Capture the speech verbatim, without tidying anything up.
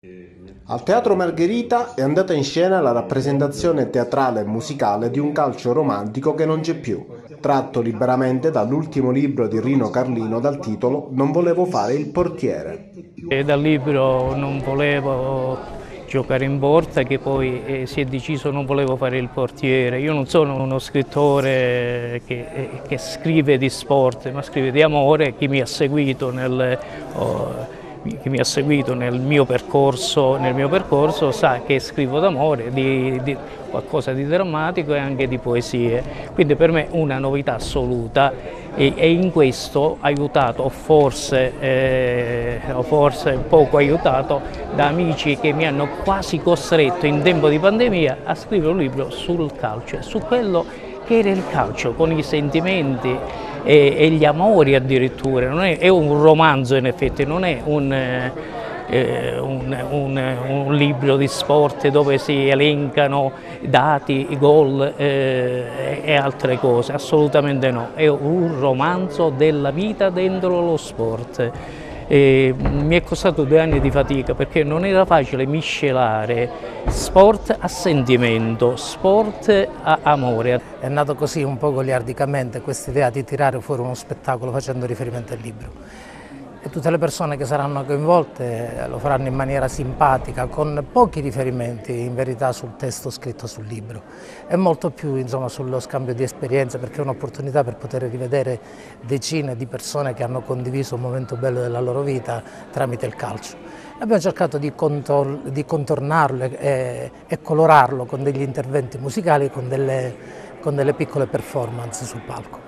Al Teatro Margherita è andata in scena la rappresentazione teatrale e musicale di Un calcio romantico che non c'è più, tratto liberamente dall'ultimo libro di Rino Carlino dal titolo Non volevo fare il portiere. E dal libro Non volevo giocare in porta, che poi eh, si è deciso non volevo fare il portiere. Io non sono uno scrittore che, eh, che scrive di sport, ma scrive di amore. Chi mi ha seguito nel... Oh, chi mi ha seguito nel mio percorso, nel mio percorso sa che scrivo d'amore, di, di qualcosa di drammatico e anche di poesie, quindi per me una novità assoluta e, e in questo aiutato, o forse, eh, o forse poco aiutato, da amici che mi hanno quasi costretto in tempo di pandemia a scrivere un libro sul calcio, su quello che era il calcio, con i sentimenti e, e gli amori addirittura. Non è, è un romanzo in effetti, non è un, eh, un, un, un libro di sport dove si elencano dati, gol eh, e altre cose, assolutamente no, è un romanzo della vita dentro lo sport. E mi è costato due anni di fatica perché non era facile miscelare sport a sentimento, sport a amore. È nato così un po' goliardicamente questa idea di tirare fuori uno spettacolo facendo riferimento al libro. E tutte le persone che saranno coinvolte lo faranno in maniera simpatica, con pochi riferimenti in verità sul testo scritto sul libro e molto più insomma, sullo scambio di esperienze, perché è un'opportunità per poter rivedere decine di persone che hanno condiviso un momento bello della loro vita tramite il calcio. Abbiamo cercato di, contor di contornarlo e, e colorarlo con degli interventi musicali, con delle, con delle piccole performance sul palco.